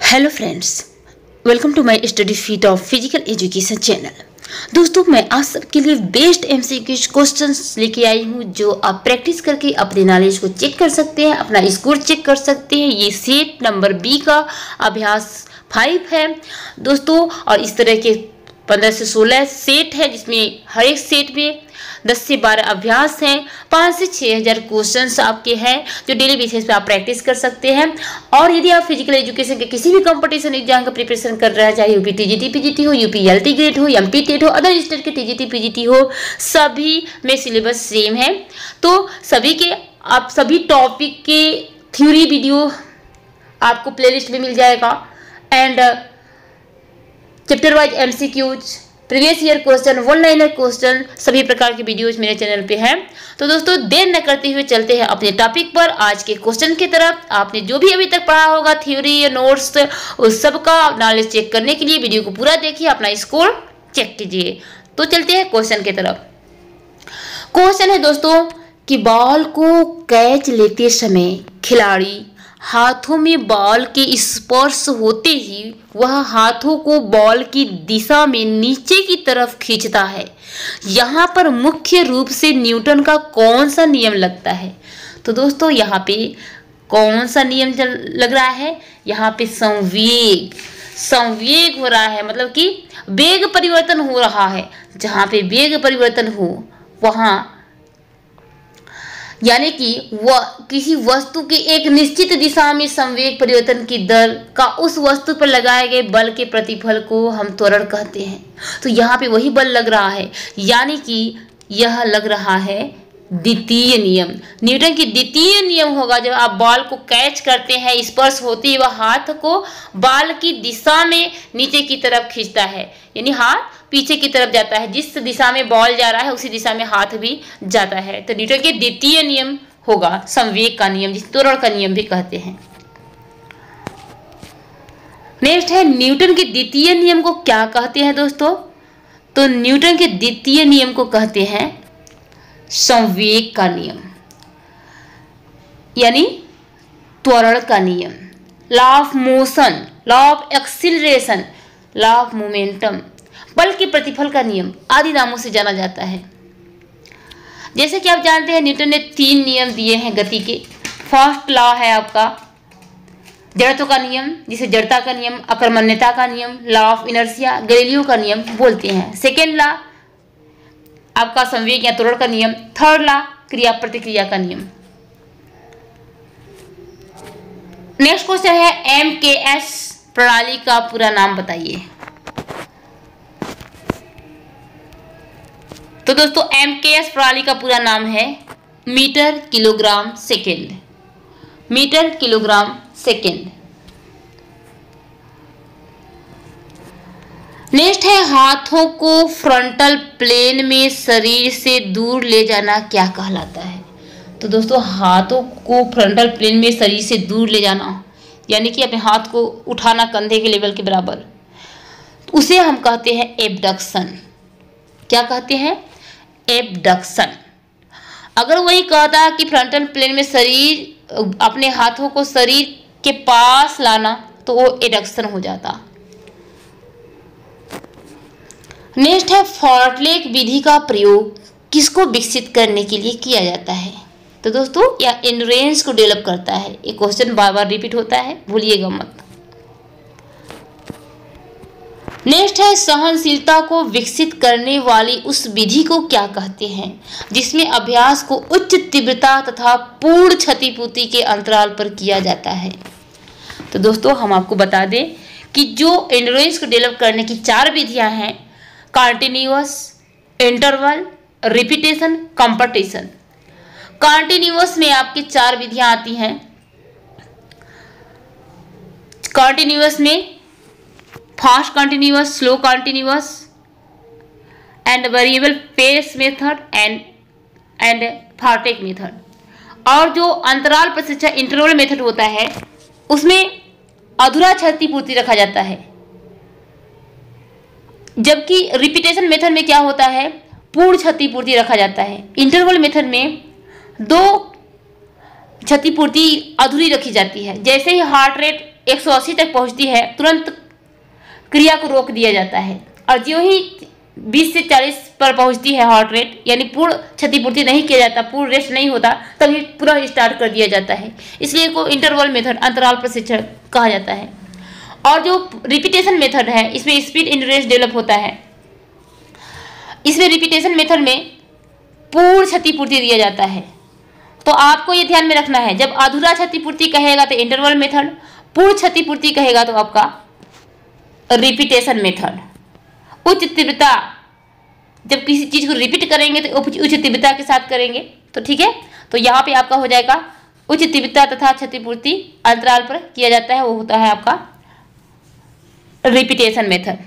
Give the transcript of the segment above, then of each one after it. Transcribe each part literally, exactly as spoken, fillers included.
Hello friends, welcome to my study fit of physical education channel. दोस्तों, मैं आज सबके लिए बेस्ट एमसीक्यू क्वेश्चंस लेके आई हूँ जो आप प्रैक्टिस करके अपने नॉलेज को चेक कर सकते हैं, अपना स्कोर चेक कर सकते हैं। ये सेट नंबर बी का अभ्यास फाइव है दोस्तों, और इस तरह के पंद्रह से सोलह सेट है जिसमें हर एक सेट में दस से बारह अभ्यास हैं। पाँच से छः हज़ार क्वेश्चंस आपके हैं जो डेली बेसिस पे आप प्रैक्टिस कर सकते हैं। और यदि आप फिजिकल एजुकेशन के किसी भी कंपटीशन एग्जाम का प्रिपरेशन कर रहे हैं, चाहे यूपी टीजीटी पीजीटी हो, यूपी एलटी ग्रेड हो, एमपी टेट हो, अदर स्टेट के टीजीटी पीजीटी हो, सभी में सिलेबस सेम है। तो सभी के आप सभी टॉपिक के थ्योरी वीडियो आपको प्लेलिस्ट में मिल जाएगा, and chapter wise MCQs, previous year question, one liner question, सभी प्रकार के वीडियोज मेरे चैनल पे हैं। तो दोस्तों, देर न करते हुए चलते हैं अपने टॉपिक पर, आज के क्वेश्चन की तरफ। आपने जो भी अभी तक पढ़ा होगा थ्योरी या नोट्स, उस सब का नॉलेज चेक करने के लिए वीडियो को पूरा देखिए, अपना स्कोर चेक कीजिए। तो चलते हैं क्वेश्चन की तरफ। क्वेश्चन है दोस्तों कि बॉल को कैच लेते समय खिलाड़ी हाथों में बॉल के स्पर्श होते ही वह हाथों को बॉल की दिशा में नीचे की तरफ खींचता है। यहाँ पर मुख्य रूप से न्यूटन का कौन सा नियम लगता है? तो दोस्तों, यहाँ पे कौन सा नियम लग रहा है? यहाँ पे संवेग संवेग हो रहा है, मतलब कि वेग परिवर्तन हो रहा है। जहाँ पे वेग परिवर्तन हो वहाँ, यानी कि वह किसी वस्तु की एक निश्चित दिशा में संवेग परिवर्तन की दर का उस वस्तु पर लगाए गए बल के प्रतिफल को हम त्वरण कहते हैं। तो यहाँ पे वही बल लग रहा है, यानी कि यह लग रहा है द्वितीय नियम। न्यूटन की द्वितीय नियम होगा, जब आप बॉल को कैच करते हैं, स्पर्श होती है, वह हाथ को बॉल की दिशा में नीचे की तरफ खींचता है, यानी हाथ पीछे की तरफ जाता है। जिस दिशा में बॉल जा रहा है उसी दिशा में हाथ भी जाता है। तो न्यूटन के द्वितीय नियम होगा संवेग का नियम, जिसे त्वरण का नियम भी कहते हैं। नेक्स्ट है, न्यूटन के द्वितीय नियम को क्या कहते हैं दोस्तों? तो न्यूटन के द्वितीय नियम को कहते हैं संवेग का नियम, यानी त्वरण का नियम, law of motion, law of acceleration, law of momentum, बल के प्रतिफल का नियम आदि नामों से जाना जाता है। जैसे कि आप जानते हैं, न्यूटन ने तीन नियम दिए हैं गति के। फर्स्ट लॉ है आपका जड़त्व का नियम, जिसे जड़ता का नियम, अकर्मण्यता का नियम, लॉ ऑफ इनर्शिया, गैलीलियो का नियम बोलते हैं। सेकेंड लॉ आपका संवेग या त्वरण का नियम। थर्ड लॉ क्रिया प्रतिक्रिया का नियम। नेक्स्ट क्वेश्चन है, एम के एस प्रणाली का पूरा नाम बताइए। तो दोस्तों, एम के एस प्रणाली का पूरा नाम है metre kilogram second. Metre kilogram second. Next है, हाथों को फ्रंटल प्लेन में शरीर से दूर ले जाना क्या कहलाता है? तो दोस्तों, हाथों को फ्रंटल प्लेन में शरीर से दूर ले जाना, यानी कि अपने हाथ को उठाना कंधे के लेवल के बराबर, उसे हम कहते हैं एबडक्शन। क्या कहते हैं? एबडक्शन। अगर वही कहता है कि फ्रंटल प्लेन में शरीर, अपने हाथों को शरीर के पास लाना, तो वो एडक्शन हो जाता। नेक्स्ट है, फॉर्टलेक विधि का प्रयोग किसको विकसित करने के लिए किया जाता है? तो दोस्तों, यह एंड्योरेंस को डेवलप करता है। ये क्वेश्चन बार बार रिपीट होता है, भूलिएगा मत। नेक्स्ट है, सहनशीलता को विकसित करने वाली उस विधि को क्या कहते हैं जिसमें अभ्यास को उच्च तीव्रता तथा पूर्ण क्षतिपूर्ति के अंतराल पर किया जाता है? तो दोस्तों, हम आपको बता दें कि जो एंड्योरेंस को डेवलप करने की चार विधियां हैं, continuous, interval, repetition, competition. Continuous में आपकी चार विधियां आती हैं। कॉन्टिन्यूअस में fast continuous, slow continuous, and variable pace method and and fartlek method. और जो अंतराल प्रशिक्षण इंटरवल मेथड होता है, उसमें अधूरा क्षतिपूर्ति रखा जाता है। जबकि रिपीटेशन मेथड में क्या होता है? पूर्ण क्षतिपूर्ति रखा जाता है। इंटरवल मेथड में दो क्षतिपूर्ति अधूरी रखी जाती है। जैसे ही हार्ट रेट एक सौ अस्सी तक पहुंचती है तुरंत क्रिया को रोक दिया जाता है, और जो ही बीस से चालीस पर पहुंचती है हार्ट रेट, यानी पूर्ण क्षतिपूर्ति नहीं किया जाता, पूर्ण रेस्ट नहीं होता, तभी पूरा स्टार्ट कर दिया जाता है। इसलिए को इंटरवल मेथड, अंतराल प्रशिक्षण कहा जाता है। और जो रिपीटेशन मेथड है, इसमें स्पीड इंड्योरेंस डेवलप होता है। इसमें रिपीटेशन मेथड में पूर्ण क्षतिपूर्ति दिया जाता है। तो आपको ये ध्यान में रखना है, जब अधूरा क्षतिपूर्ति कहेगा तो इंटरवल मेथड, पूर्ण क्षतिपूर्ति कहेगा तो आपका रिपीटेशन मेथड। उच्च तीव्रता, जब किसी चीज को रिपीट करेंगे तो उच्च तीव्रता के साथ करेंगे, तो ठीक है। तो यहाँ पे आपका हो जाएगा उच्च तीव्रता तथा क्षतिपूर्ति अंतराल पर किया जाता है, वो होता है आपका रिपीटेशन मेथड।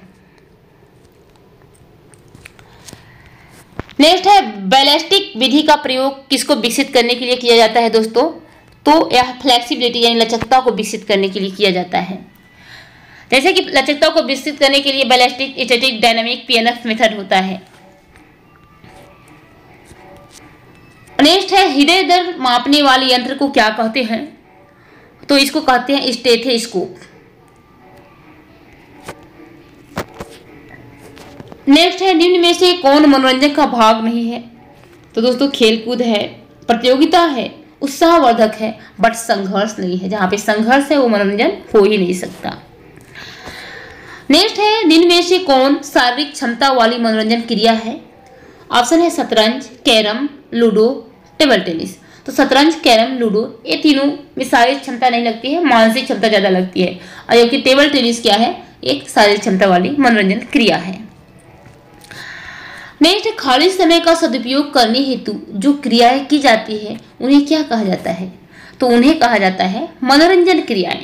नेक्स्ट है बैलिस्टिक विधि का प्रयोग किसको विकसित करने के लिए किया जाता है दोस्तों? तो यह फ्लेक्सिबिलिटी यानी लचकता को विकसित करने के लिए किया जाता है। जैसे कि लचकता को विकसित करने के लिए ballistic static dynamic PNF method होता है। नेक्स्ट है हृदय दर मापने वाले यंत्र को क्या कहते हैं? तो इसको कहते हैं स्टेथोस्कोप। नेक्स्ट है निम्न में से कौन मनोरंजन का भाग नहीं है? तो दोस्तों खेलकूद है, प्रतियोगिता है, उत्साहवर्धक है, बट संघर्ष नहीं है। जहां पे संघर्ष है वो मनोरंजन हो ही नहीं सकता। नेक्स्ट है निम्न में से कौन शारीरिक क्षमता वाली मनोरंजन क्रिया है? ऑप्शन है शतरंज, कैरम, लूडो, टेबल टेनिस। तो शतरंज, कैरम, लूडो ये तीनों में शारीरिक क्षमता नहीं लगती है, मानसिक क्षमता ज्यादा लगती है। और जबकि टेबल टेनिस क्या है? एक शारीरिक क्षमता वाली मनोरंजन क्रिया है। नेक्स्ट खाली समय का सदुपयोग करने हेतु जो क्रियाएं की जाती है उन्हें क्या कहा जाता है? तो उन्हें कहा जाता है मनोरंजन क्रियाएं।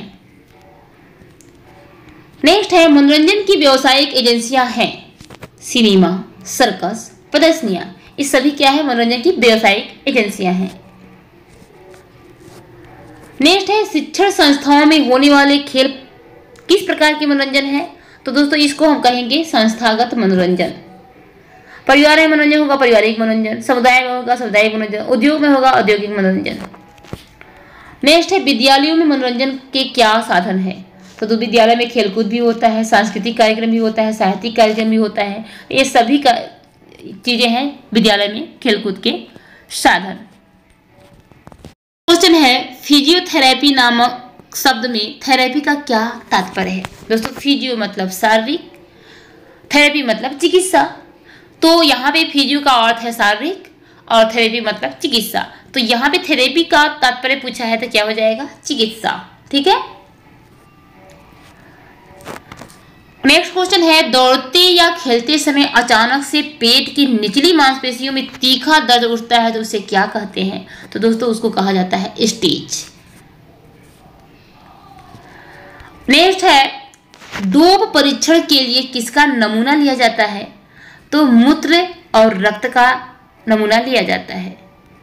नेक्स्ट है मनोरंजन की व्यावसायिक एजेंसियां हैं सिनेमा, सर्कस, प्रदर्शनियां, ये सभी क्या है? मनोरंजन की व्यावसायिक एजेंसियां हैं। नेक्स्ट है शिक्षण संस्थाओं में होने वाले खेल किस प्रकार के मनोरंजन है? तो दोस्तों इसको हम कहेंगे संस्थागत मनोरंजन। परिवार में मनोरंजन होगा पारिवारिक मनोरंजन, समुदाय में होगा सामुदायिक मनोरंजन, उद्योग में होगा औद्योगिक मनोरंजन। नेक्स्ट है विद्यालयों में मनोरंजन के क्या साधन है? तो, तो विद्यालय में खेलकूद भी होता है, सांस्कृतिक कार्यक्रम भी होता है, साहित्यिक कार्यक्रम भी होता है। ये सभी का चीजें हैं विद्यालय में खेलकूद के साधन। क्वेश्चन है फिजियोथेरेपी नामक शब्द में थेरेपी का क्या तात्पर्य है? दोस्तों फिजियो मतलब शारीरिक, थेरेपी मतलब चिकित्सा। तो यहाँ पे फिजियो का अर्थ है शारीरिक और थेरेपी मतलब चिकित्सा। तो यहाँ पे थेरेपी का तात्पर्य पूछा है तो क्या हो जाएगा? चिकित्सा। ठीक है। नेक्स्ट क्वेश्चन है दौड़ते या खेलते समय अचानक से पेट की निचली मांसपेशियों में तीखा दर्द उठता है तो उसे क्या कहते हैं? तो दोस्तों उसको कहा जाता है स्टीच। नेक्स्ट है डोप परीक्षण के लिए किसका नमूना लिया जाता है? तो मूत्र और रक्त का नमूना लिया जाता है।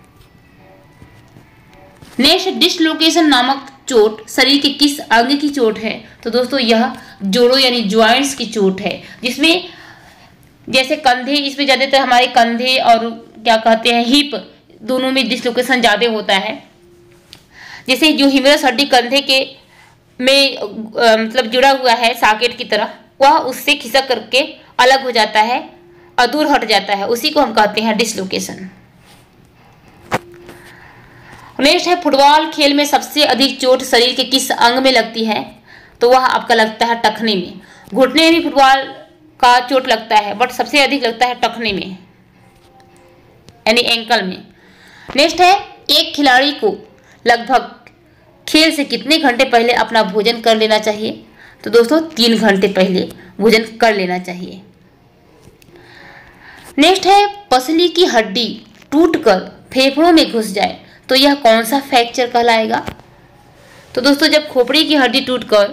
नेक्स्ट डिसलोकेशन नामक चोट शरीर के किस अंग की चोट है? तो दोस्तों यह जोड़ों यानी ज्वाइंट्स की चोट है, जिसमें जैसे कंधे, इसमें ज्यादातर हमारे कंधे और क्या कहते हैं हिप दोनों में डिसलोकेशन ज्यादा होता है। जैसे जो ह्यूमरस हड्डी कंधे के में आ, मतलब जुड़ा हुआ है सॉकेट की तरह, वह उससे खिसक करके अलग हो जाता है और दूर हट जाता है, उसी को हम कहते हैं डिसलोकेशन। नेक्स्ट है फुटबॉल खेल में सबसे अधिक चोट शरीर के किस अंग में लगती है? तो वह आपका लगता है टखने में। घुटने में भी फुटबॉल का चोट लगता है, बट सबसे अधिक लगता है टखने में यानी एंकल में। नेक्स्ट है एक खिलाड़ी को लगभग खेल से कितने घंटे पहले अपना भोजन कर लेना चाहिए? तो दोस्तों तीन घंटे पहले भोजन कर लेना चाहिए। नेक्स्ट है पसली की हड्डी टूटकर फेफड़ों में घुस जाए तो यह कौन सा फ्रैक्चर कहलाएगा? तो दोस्तों जब खोपड़ी की हड्डी टूटकर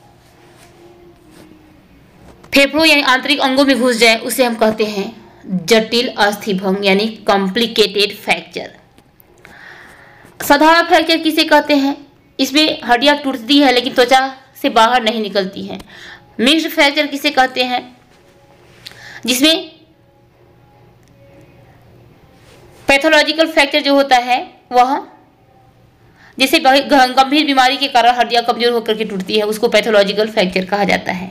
फेफड़ों यानी आंतरिक अंगों में घुस जाए उसे हम कहते हैं जटिल अस्थिभंग यानी कॉम्प्लिकेटेड फ्रैक्चर। साधारण फ्रैक्चर किसे कहते हैं? इसमें हड्डियां टूटती है लेकिन त्वचा से बाहर नहीं निकलती हैं। मिक्स्ड फ्रैक्चर किसे कहते हैं? जिसमें पैथोलॉजिकल फ्रैक्चर जो होता है वह जैसे गंभीर बीमारी के कारण हड्डियां कमजोर होकर के टूटती है, उसको पैथोलॉजिकल फ्रैक्चर कहा जाता है।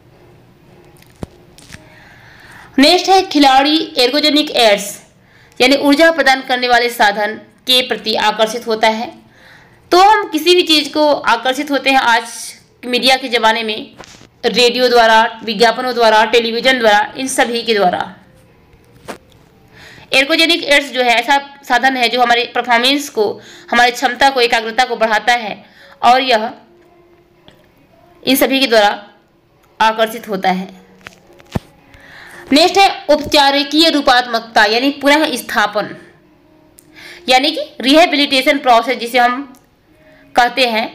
नेक्स्ट है खिलाड़ी एर्गोजेनिक एड्स यानी ऊर्जा प्रदान करने वाले साधन के प्रति आकर्षित होता है। तो हम किसी भी चीज को आकर्षित होते हैं आज मीडिया के जमाने में, रेडियो द्वारा, विज्ञापनों द्वारा, टेलीविजन द्वारा, इन सभी के द्वारा। एर्गोजेनिक एड्स जो है ऐसा साधन है जो हमारे परफॉर्मेंस को, हमारी क्षमता को, एकाग्रता को बढ़ाता है और यह इन सभी के द्वारा आकर्षित होता है। नेक्स्ट है उपचारिकीय रूपात्मकता यानी पुनः स्थापन, यानी कि रिहेबिलिटेशन प्रोसेस जिसे हम कहते हैं,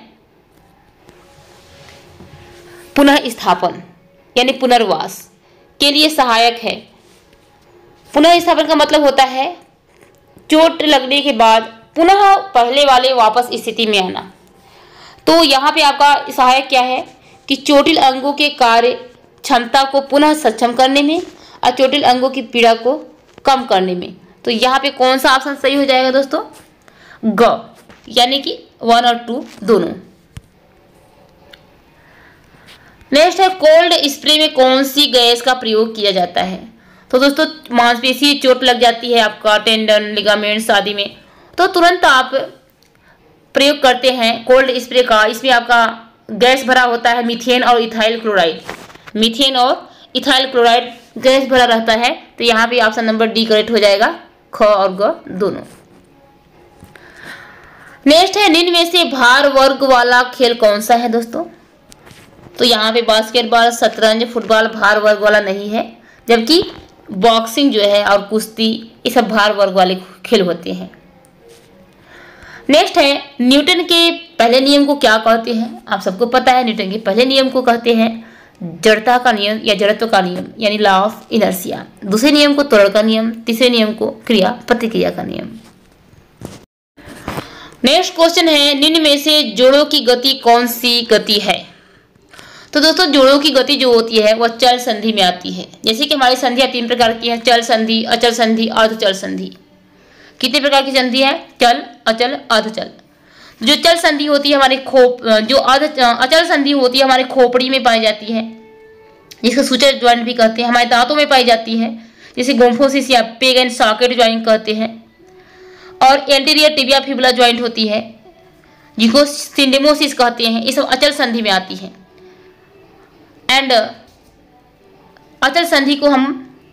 पुनः स्थापन यानी पुनर्वास के लिए सहायक है। पुनः स्थापन का मतलब होता है चोट लगने के बाद पुनः पहले वाले वापस स्थिति में आना। तो यहाँ पे आपका सहायक क्या है कि चोटिल अंगों के कार्य क्षमता को पुनः सक्षम करने में और चोटिल अंगों की पीड़ा को कम करने में। तो यहाँ पे कौन सा ऑप्शन सही हो जाएगा दोस्तों? ग, यानी कि वन और टू दोनों। नेक्स्ट है कोल्ड स्प्रे में कौन सी गैस का प्रयोग किया जाता है? तो दोस्तों मांसपेशी चोट लग जाती है आपका, टेंडन, लिगामेंट्स आदि में, तो तुरंत आप प्रयोग करते हैं कोल्ड स्प्रे का। इसमें आपका गैस भरा होता है मीथेन और इथाइल क्लोराइड, मीथेन और इथाइल क्लोराइड गैस भरा रहता है। तो यहाँ पे ऑप्शन नंबर डी करेक्ट हो जाएगा, ख और ग दोनों। नेक्स्ट है निम्न में से भार वर्ग वाला खेल कौन सा है दोस्तों? तो यहाँ पे बास्केटबॉल, शतरंज, फुटबॉल भार वर्ग वाला नहीं है, जबकि बॉक्सिंग जो है और कुश्ती ये सब भार वर्ग वाले खेल होते हैं। नेक्स्ट है न्यूटन के पहले नियम को क्या कहते हैं? आप सबको पता है न्यूटन के पहले नियम को कहते हैं जड़ता का नियम या जड़त्व का नियम यानी लॉ ऑफ इनर्शिया। दूसरे नियम को त्वरण का नियम, तीसरे नियम को क्रिया प्रतिक्रिया का नियम। नेक्स्ट क्वेश्चन है निम्न में से जोड़ों की गति कौन सी गति है? तो दोस्तों जोड़ों की गति जो होती है वह चल संधि में आती है। जैसे कि हमारी संधियां तीन प्रकार की हैं, चल संधि, अचल संधि, अर्धचल संधि। कितने प्रकार की संधि है? चल, अचल, अर्धचल। जो चल संधि होती है हमारे खोप जो अर्ध अचल संधि होती है हमारे खोपड़ी में पाई जाती है, जिसको सूचर ज्वाइंट भी कहते हैं। हमारे दांतों में पाई जाती है, जिसे गोम्फोसिस या पेग एंड सॉकेट ज्वाइंट कहते हैं। और एंटीरियर टिबिया फिबुला ज्वाइंट होती है, जिसको सिंडेमोसिस कहते हैं। ये सब अचल संधि में आती है। एंड अचल संधि को हम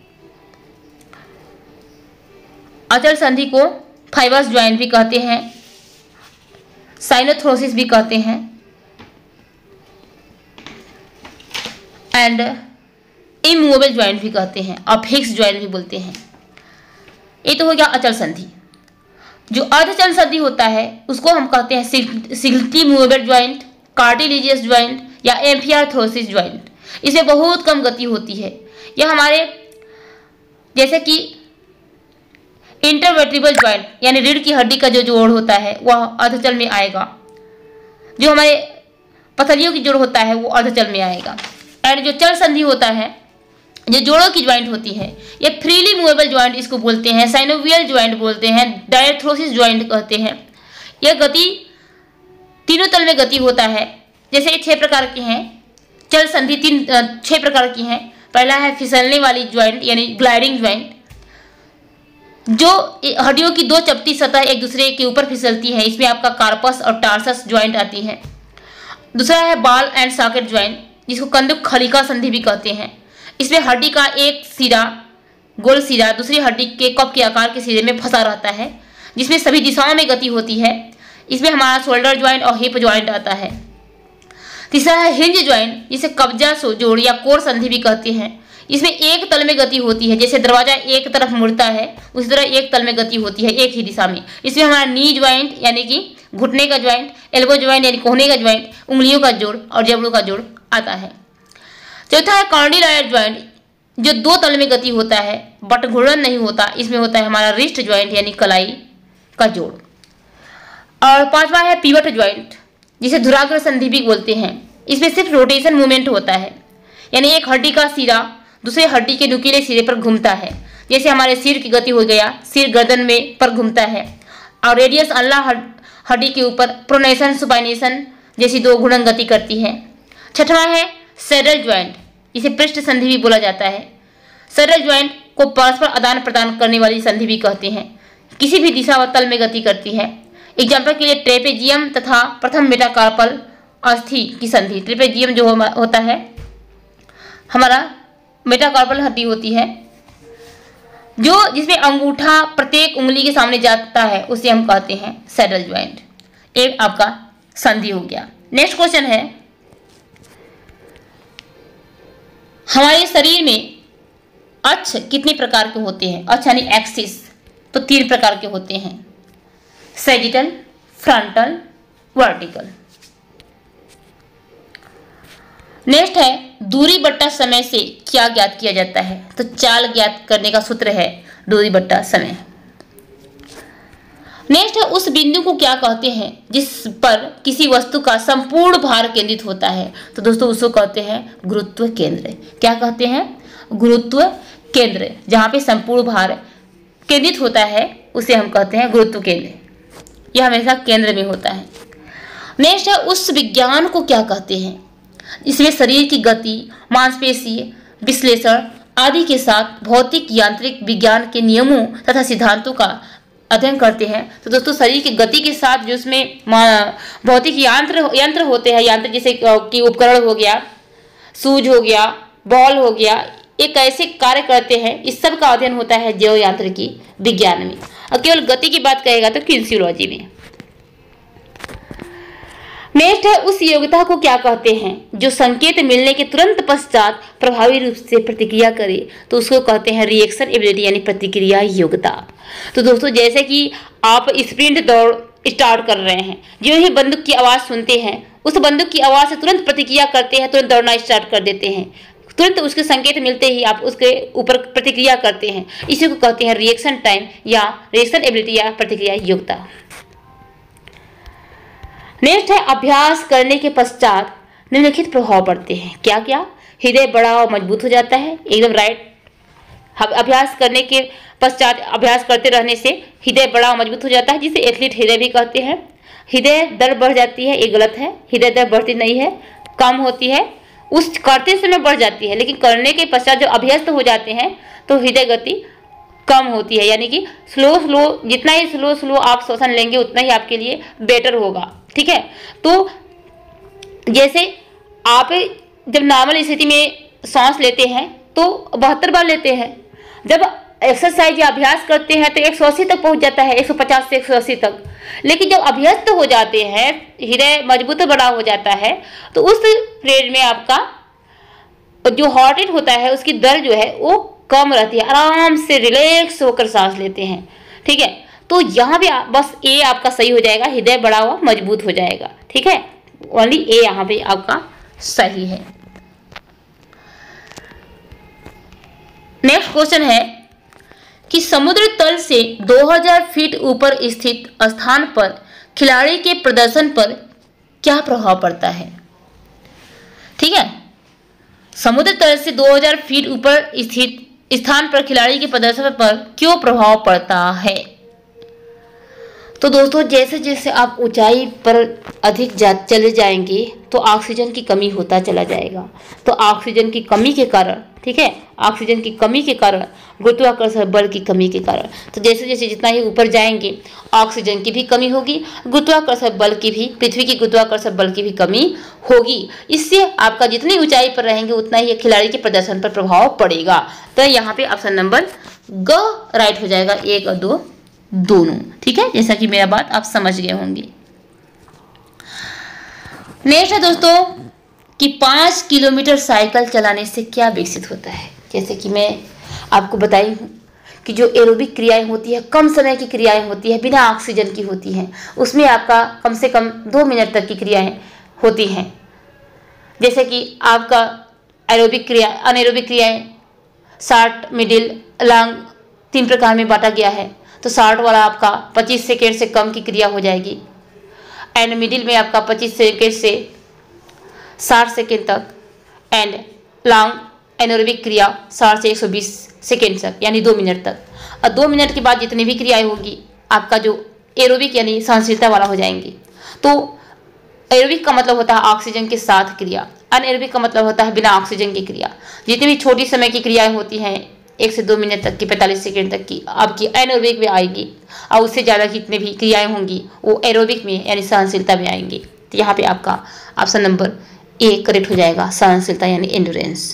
अचल संधि को फाइबर्स ज्वाइंट भी कहते हैं, साइनोथ्रोसिस भी कहते हैं एंड इमूवेबल ज्वाइंट भी कहते हैं और फिक्स ज्वाइंट भी बोलते हैं। ये तो हो गया अचल संधि। जो अर्धचल संधि होता है उसको हम कहते हैं slightly movable joint, cartilaginous joint या एम्फियार्थ्रोसिस ज्वाइंट। इसमें बहुत कम गति होती है। यह हमारे जैसे कि इंटरवर्टिब्रल ज्वाइंट यानी रीढ़ की हड्डी का जो जोड़ होता है वह अर्धचल में आएगा। जो हमारे पथरियों की जोड़ होता है वो अर्धचल में आएगा। एंड जो चल संधि होता है, जो जोड़ों की ज्वाइंट होती है, ये फ्रीली मूवेबल ज्वाइंट इसको बोलते हैं, साइनोवियल ज्वाइंट बोलते हैं, डायथ्रोसिस ज्वाइंट कहते हैं। यह गति तीनों तल में गति होता है। जैसे ये छह प्रकार के हैं चल संधि, तीन छह प्रकार की हैं। पहला है फिसलने वाली ज्वाइंट यानी ग्लाइडिंग ज्वाइंट, जो हड्डियों की दो चपटी सतह एक दूसरे के ऊपर फिसलती है। इसमें आपका कार्पस और टार्सस ज्वाइंट आती है। दूसरा है बॉल एंड सॉकेट ज्वाइंट, जिसको कंदुक खलिका संधि भी कहते हैं। इसमें हड्डी का एक सिरा, गोल सिरा, दूसरी हड्डी के कप के आकार के सिरे में फंसा रहता है, जिसमें सभी दिशाओं में गति होती है। इसमें हमारा शोल्डर ज्वाइंट और हिप ज्वाइंट आता है। तीसरा है हिंज ज्वाइंट, जिसे कब्जा जोड़ या कोर संधि भी कहते हैं। इसमें एक तल में गति होती है। जैसे दरवाजा एक तरफ मुड़ता है उसी तरह एक तल में गति होती है एक ही दिशा में। इसमें हमारा नी ज्वाइंट यानी कि घुटने का ज्वाइंट, एल्बो ज्वाइंट यानी कोहने का ज्वाइंट, उंगलियों का जोड़ और जबड़ों का जोड़ आता है। चौथा है कॉर्डिलायर ज्वाइंट, जो दो तल में गति होता है बट घूर्णन नहीं होता। इसमें होता है हमारा रिस्ट ज्वाइंट यानी कलाई का जोड़। और पांचवा है पिवट ज्वाइंट, जिसे धुराग्र संधि भी बोलते हैं। इसमें सिर्फ रोटेशन मूवमेंट होता है, यानी एक हड्डी का सिरा दूसरे हड्डी के नुकीले सिरे पर घूमता है। जैसे हमारे सिर की गति हो गया, सिर गर्दन में पर घूमता है। और रेडियस अल्ला हड्डी के ऊपर प्रोनेशन सुपाइनेशन जैसी दो गुणन गति करती है। छठवां है सैडल ज्वाइंट, इसे पृष्ठ संधि भी बोला जाता है। सैडल ज्वाइंट को परस्पर आदान प्रदान करने वाली संधि भी कहते हैं, किसी भी दिशा व तल में गति करती है। एग्जाम्पल के लिए ट्रेपेजियम तथा प्रथम मेटाकार्पल अस्थि की संधि। ट्रेपेजियम जो होता है हमारा मेटाकार्पल हड्डी होती है, जो जिसमें अंगूठा प्रत्येक उंगली के सामने जाता है, उसे हम कहते हैं सैडल ज्वाइंट। एक आपका संधि हो गया। नेक्स्ट क्वेश्चन है, हमारे शरीर में अक्ष कितने प्रकार के होते हैं? अक्ष यानी एक्सिस, तो तीन प्रकार के होते हैं, सैजिटल, फ्रंटल, वर्टिकल। नेक्स्ट है दूरी बट्टा समय से क्या ज्ञात किया जाता है? तो चाल ज्ञात करने का सूत्र है दूरी बट्टा समय। नेक्स्ट है उस बिंदु को क्या कहते हैं जिस पर किसी वस्तु का संपूर्ण भार केंद्रित होता है? तो दोस्तों उसको कहते हैं गुरुत्व केंद्र। क्या कहते हैं? गुरुत्व केंद्र। जहां पे संपूर्ण भार केंद्रित होता है उसे हम कहते हैं गुरुत्व केंद्र। यह हमेशा केंद्र में होता है। नेक्स्ट है उस विज्ञान को क्या कहते हैं? इसमें शरीर की गति, मांसपेशी विश्लेषण आदि के साथ भौतिक यांत्रिक विज्ञान के नियमों तथा सिद्धांतों का अध्ययन करते हैं। तो दोस्तों शरीर की गति के साथ जो उसमें भौतिक यंत्र यंत्र होते हैं, यंत्र जैसे कि उपकरण हो गया, सूज हो गया, बॉल हो गया, ये कैसे कार्य करते हैं, इस सब का अध्ययन होता है जैव यांत्रिकी विज्ञान में। और केवल गति की बात कहेगा तो किन्सियोलॉजी में। नेक्स्ट है उस योग्यता को क्या कहते हैं जो संकेत मिलने के तुरंत पश्चात प्रभावी रूप से प्रतिक्रिया करे? तो उसको कहते हैं रिएक्शन एबिलिटी यानी प्रतिक्रिया योग्यता। तो दोस्तों जैसे कि आप स्प्रिंट दौड़ स्टार्ट कर रहे हैं, जो ही बंदूक की आवाज़ सुनते हैं उस बंदूक की आवाज़ से तुरंत प्रतिक्रिया करते हैं, तुरंत दौड़ना स्टार्ट कर देते हैं, तुरंत उसके संकेत मिलते ही आप उसके ऊपर प्रतिक्रिया करते हैं। इसी को कहते हैं रिएक्शन टाइम या रिएक्शन एबिलिटी या प्रतिक्रिया योग्यता। नेक्स्ट है अभ्यास करने के पश्चात निम्नलिखित प्रभाव पड़ते हैं। क्या क्या? हृदय बड़ा और मजबूत हो जाता है, एकदम राइट। अभ्यास करने के पश्चात अभ्यास करते रहने से हृदय बड़ा और मजबूत हो जाता है, जिसे एथलीट हृदय भी कहते हैं। हृदय दर बढ़ जाती है, ये गलत है, हृदय दर बढ़ती नहीं है, कम होती है। उस करते समय बढ़ जाती है, लेकिन करने के पश्चात जो अभ्यस्त हो जाते हैं तो हृदय गति कम होती है, यानी कि स्लो स्लो जितना ही स्लो स्लो आप श्वसन लेंगे उतना ही आपके लिए बेटर होगा। ठीक है, तो जैसे आप जब नॉर्मल स्थिति में सांस लेते हैं तो बहत्तर बार लेते हैं, जब एक्सरसाइज या अभ्यास करते हैं तो एक सौ अस्सी तक पहुंच जाता है, एक सौ पचास से एक सौ अस्सी तक। लेकिन जब अभ्यस्त हो जाते हैं, हृदय मजबूत बड़ा हो जाता है, तो उस पीरियड में आपका जो हार्ट रेट होता है उसकी दर जो है वो कम रहती है, आराम से रिलैक्स होकर सांस लेते हैं। ठीक है, तो यहाँ पे बस ए आपका सही हो जाएगा, हृदय बड़ा हुआ मजबूत हो जाएगा। ठीक है, ओनली ए यहाँ पे आपका सही है। नेक्स्ट क्वेश्चन है कि समुद्र तल से दो हज़ार फीट ऊपर स्थित स्थान पर खिलाड़ी के प्रदर्शन पर क्या प्रभाव पड़ता है? ठीक है, समुद्र तल से दो हज़ार फीट ऊपर स्थित स्थान पर खिलाड़ी के प्रदर्शन पर क्यों प्रभाव पड़ता है? तो दोस्तों जैसे जैसे आप ऊंचाई पर अधिक जा चले जाएंगे तो ऑक्सीजन की कमी होता चला जाएगा। तो ऑक्सीजन की कमी के कारण, ठीक है, ऑक्सीजन की कमी के कारण, गुरुत्वाकर्षण बल की कमी के कारण, तो जैसे जैसे जितना ही ऊपर जाएंगे ऑक्सीजन की भी कमी होगी, गुरुत्वाकर्षण बल की भी, पृथ्वी की गुरुत्वाकर्षण बल की भी कमी होगी। इससे आपका जितनी ऊंचाई पर रहेंगे उतना ही खिलाड़ी के प्रदर्शन पर प्रभाव पड़ेगा। तो यहाँ पे ऑप्शन नंबर ग राइट हो जाएगा, एक और दो दोनों। ठीक है, जैसा कि मेरा बात आप समझ गए होंगे। नेक्स्ट है दोस्तों कि पाँच किलोमीटर साइकिल चलाने से क्या विकसित होता है? जैसे कि मैं आपको बताई हूँ कि जो एरोबिक क्रियाएं होती है, कम समय की क्रियाएं होती है, बिना ऑक्सीजन की होती हैं, उसमें आपका कम से कम दो मिनट तक की क्रियाएं होती हैं। जैसे कि आपका एरोबिक क्रिया, अनएरोबिक क्रियाएं शॉर्ट, मिडिल, लॉन्ग तीन प्रकार में बांटा गया है। तो शॉर्ट वाला आपका पच्चीस सेकेंड से कम की क्रिया हो जाएगी, एंड मिडिल में आपका पच्चीस सेकेंड से साठ सेकेंड तक, एंड लॉन्ग एनोरेबिक क्रिया साठ से एक सौ बीस सेकेंड तक, यानी दो मिनट तक। और दो मिनट के बाद जितनी भी क्रियाएं होगी, आपका जो एरोबिक यानी सहनशीलता वाला हो जाएंगे। तो एरोबिक का मतलब होता है ऑक्सीजन के साथ क्रिया, अनएरोबिक का मतलब होता है बिना ऑक्सीजन की क्रिया। जितनी भी छोटी समय की क्रियाएं होती हैं एक से दो मिनट तक की, पैंतालीस सेकंड तक की, आपकी एनएरोबिक में आएगी, और उससे ज़्यादा जितने भी क्रियाएं होंगी वो एरोबिक में यानी सहनशीलता में आएंगी। तो यहाँ पे आपका ऑप्शन नंबर ए करेक्ट हो जाएगा, सहनशीलता यानी एंड्योरेंस।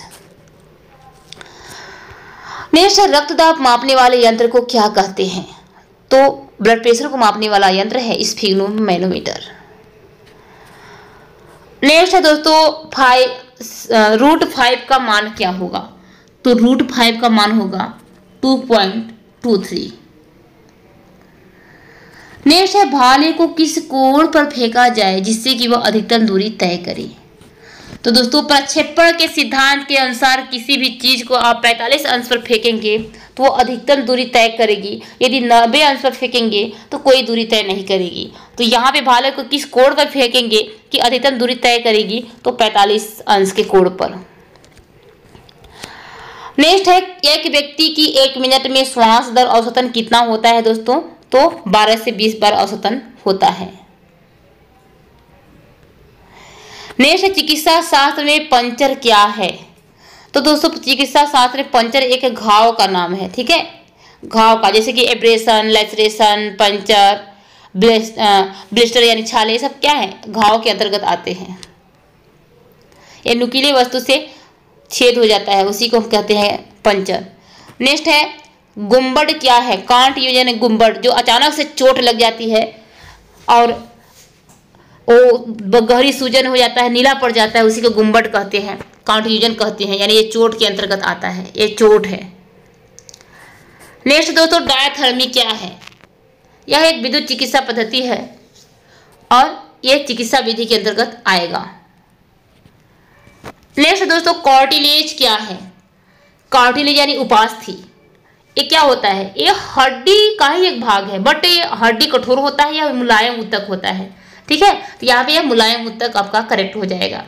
नेक्स्ट है रक्तदाब मापने वाले यंत्र को क्या कहते हैं? तो ब्लड प्रेशर को मापने वाला यंत्र है स्फिग्नोमैनोमीटर। नेक्स्ट है दोस्तों फाइव रूट फाइव का मान क्या होगा? तो रूट फाइव का मान होगा two point two three. Next है भाले को किस कोण पर फेंका जाए जिससे कि वह अधिकतम दूरी तय करे? तो दोस्तों प्रक्षेपण के सिद्धांत के अनुसार किसी भी चीज को आप पैंतालीस अंश पर फेंकेंगे तो वो अधिकतम दूरी तय करेगी, यदि नब्बे अंश पर फेंकेंगे तो कोई दूरी तय नहीं करेगी। तो यहाँ पे भाले को किस कोण पर फेंकेंगे कि अधिकतम दूरी तय करेगी? तो पैंतालीस अंश के कोण पर। नेक्स्ट है एक व्यक्ति की एक मिनट में श्वास दर औसतन कितना होता है दोस्तों? तो बारह से बीस बार औसतन होता है। नेक्स्ट चिकित्सा शास्त्र में पंचर क्या है? तो दोस्तों चिकित्सा शास्त्र में पंचर एक घाव का नाम है, ठीक है, घाव का, जैसे कि एब्रेशन, लैसरेशन, पंचर, ब्लिस्टर यानी छाले, सब क्या है? घाव के अंतर्गत आते हैं। ये नुकीले वस्तु से छेद हो जाता है, उसी को हम कहते हैं पंचर। नेक्स्ट है गुम्बड क्या है? कांट यानी गुम्बड, जो अचानक से चोट लग जाती है और वो गहरी सूजन हो जाता है, नीला पड़ जाता है, उसी को गुम्बड कहते हैं, कॉन्ट्यूजन कहते हैं, यानी ये चोट के अंतर्गत आता है, ये चोट है। नेक्स्ट दोस्तों डायथर्मी क्या है? यह एक विद्युत चिकित्सा पद्धति है और यह चिकित्सा विधि के अंतर्गत आएगा। नेक्स्ट दोस्तों कार्टिलेज क्या है? कार्टिलेज यानी उपास्थि, ये क्या होता है? ये हड्डी का ही एक भाग है, बट ये हड्डी कठोर होता है या मुलायम ऊतक होता है, ठीक है। तो यहाँ पे यह मुलायम ऊतक आपका करेक्ट हो जाएगा।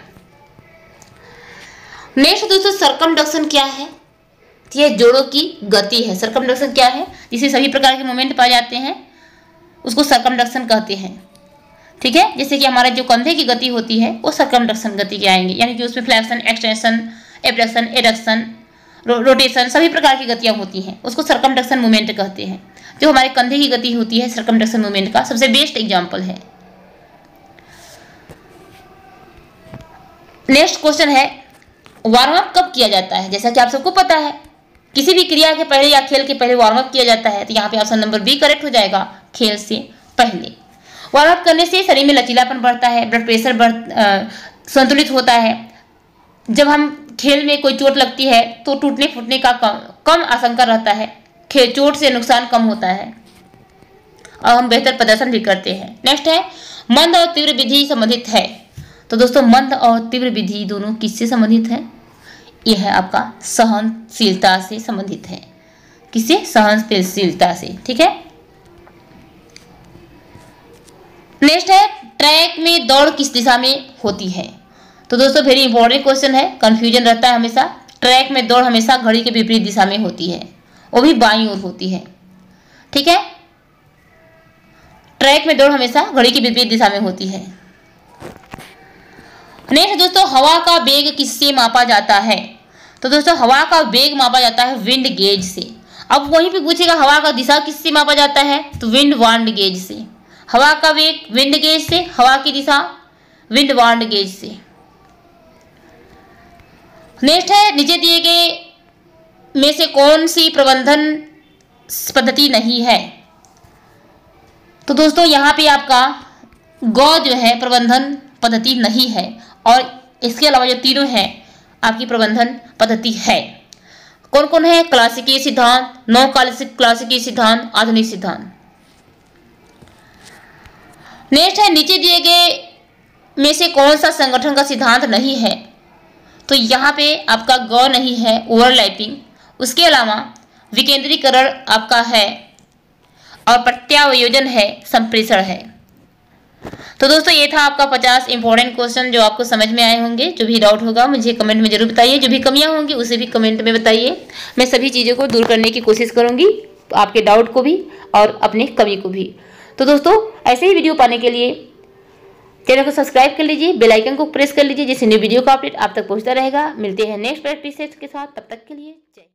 नेक्स्ट दोस्तों सर्कमडक्शन क्या है? यह जोड़ों की गति है। सर्कमडक्शन क्या है? जिससे सभी प्रकार के मूवमेंट पाए जाते हैं उसको सर्कमडक्शन कहते हैं, ठीक है। जैसे कि हमारा जो कंधे की गति होती है वो सर्कमडक्शन गति के आएंगे, यानी कि उसमें flexion, extension, abduction, adduction, rotation, सभी प्रकार की गतियां होती हैं, उसको सर्कमडक्शन मूवमेंट कहते हैं। जो हमारे कंधे की गति होती है सर्कमडक्शन मूवमेंट का सबसे बेस्ट एग्जाम्पल है। नेक्स्ट क्वेश्चन है वार्म अप कब किया जाता है? जैसा कि आप सबको पता है किसी भी क्रिया के पहले या खेल के पहले वार्म अप किया जाता है, तो यहाँ पे ऑप्शन नंबर बी करेक्ट हो जाएगा, खेल से पहले। वार्म अप करने से शरीर में लचीलापन बढ़ता है, ब्लड प्रेशर बढ़ संतुलित होता है। जब हम खेल में कोई चोट लगती है तो टूटने फूटने का कम कम आशंका रहता है, खेल चोट से नुकसान कम होता है और हम बेहतर प्रदर्शन भी करते हैं। नेक्स्ट है मंद और तीव्र विधि संबंधित है। तो दोस्तों मंद और तीव्र विधि दोनों किससे संबंधित है? यह है आपका सहनशीलता से संबंधित है। किससे? सहनशीलता से, ठीक है। नेक्स्ट है ट्रैक में दौड़ किस दिशा में होती है? तो दोस्तों वेरी इंपॉर्टेंट क्वेश्चन है, कंफ्यूजन रहता है हमेशा। ट्रैक में दौड़ हमेशा घड़ी के विपरीत दिशा में होती है, वो भी बाईं ओर होती है, ठीक है। ट्रैक में दौड़ हमेशा घड़ी की विपरीत दिशा में होती है। नेक्स्ट दोस्तों हवा का वेग किससे मापा जाता है? तो दोस्तों हवा का वेग मापा जाता है विंड गेज से। अब वहीं पे पूछेगा हवा का दिशा किससे मापा जाता है? तो विंड वार्ड गेज से। हवा का वेग विंड गेज से, हवा की दिशा विंड वार्ड गेज से। नेक्स्ट है नीचे दिए गए में से कौन सी प्रबंधन पद्धति नहीं है? तो दोस्तों यहाँ पे आपका गौ जो है प्रबंधन पद्धति नहीं है और इसके अलावा जो तीनों हैं आपकी प्रबंधन पद्धति है। कौन कौन है? क्लासिकीय सिद्धांत, नौ क्लासिकीय सिद्धांत, आधुनिक सिद्धांत। नेक्स्ट है नीचे दिए गए में से कौन सा संगठन का सिद्धांत नहीं है? तो यहाँ पे आपका गौ नहीं है, ओवरलैपिंग। उसके अलावा विकेंद्रीकरण आपका है और प्रत्यावयोजन है, संप्रेषण है। तो दोस्तों ये था आपका पचास इंपॉर्टेंट क्वेश्चन जो आपको समझ में आए होंगे। जो भी डाउट होगा मुझे कमेंट में जरूर बताइए, जो भी कमियां होंगी उसे भी कमेंट में बताइए। मैं सभी चीज़ों को दूर करने की कोशिश करूंगी, आपके डाउट को भी और अपने कमी को भी। तो दोस्तों ऐसे ही वीडियो पाने के लिए चैनल को सब्सक्राइब कर लीजिए, बेल आइकन को प्रेस कर लीजिए, जिससे न्यू वीडियो का अपडेट आप तक पहुंचता रहेगा। मिलते हैं नेक्स्ट प्रैक्टिस सेट के साथ, तब तक के लिए जय।